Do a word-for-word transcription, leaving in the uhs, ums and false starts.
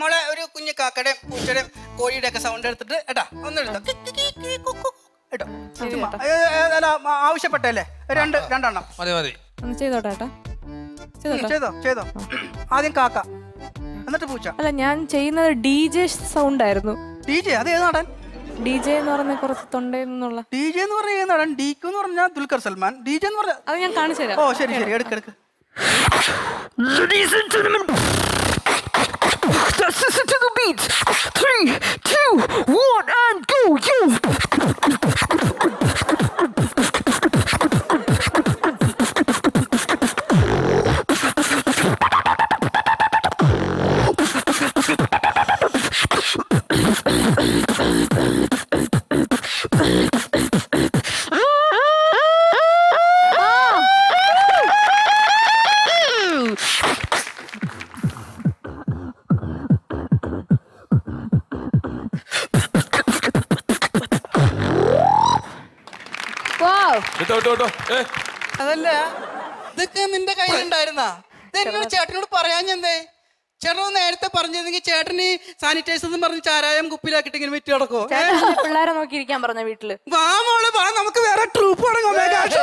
മോളെ ഒരു കുഞ്ഞു കാക്കയുടെയും പൂച്ചയുടെയും കോഴിയുടെ ഒക്കെ സൗണ്ട് എടുത്തിട്ട് ഏട്ടാ ഒന്നെടുത്തോ കേട്ടോ. ആവശ്യപ്പെട്ടല്ലേ രണ്ട് രണ്ടെണ്ണം ചെയ്തോട്ടെ ചെയ്തോ ചെയ്തോ. ആദ്യം കാക്ക എന്നിട്ട് പൂച്ച. അല്ല ഞാൻ ചെയ്യുന്നത് ഡി ജെ സൗണ്ട് ആയിരുന്നു. ഡി ജെ അത് ഏത് നടൻ? ഡി ജെ എന്ന് പറഞ്ഞ കുറച്ച് തൊണ്ടയെന്നുള്ള ഡി ജെ എന്ന് പറഞ്ഞ ഏത് നടൻ? ഡിക്ക് എന്ന് പറഞ്ഞാൽ ദുൽഖർ സൽമാൻ. ഡി ജെ എന്ന് പറഞ്ഞ അത് ഞാൻ കാണിച്ചു തരാം. ഓ ശരി ശരി എടുക്ക് എടുക്ക്. Ladies and gentlemen, let's listen to the beat. Three, two, one, and go, yo! അതല്ല ഇതൊക്കെ നിന്റെ കയ്യിലുണ്ടായിരുന്നാ? ഇതെന്നോട് ചേട്ടനോട് പറയാഞ്ഞെന്തേ? ചേട്ടനോട് നേരത്തെ പറഞ്ഞിരുന്നെങ്കിൽ ചേട്ടന് സാനിറ്റൈസർ എന്ന് പറഞ്ഞ് ചാരായം കുപ്പിയിലാക്കിട്ട് ഇങ്ങനെ വെറ്റി നടക്കോ? പിള്ളേരെ നോക്കിയിരിക്കാൻ പറഞ്ഞ വീട്ടില്. വാ മോളെ വാ, നമുക്ക് വേറെ ട്രൂപ്പ് തുടങ്ങാം.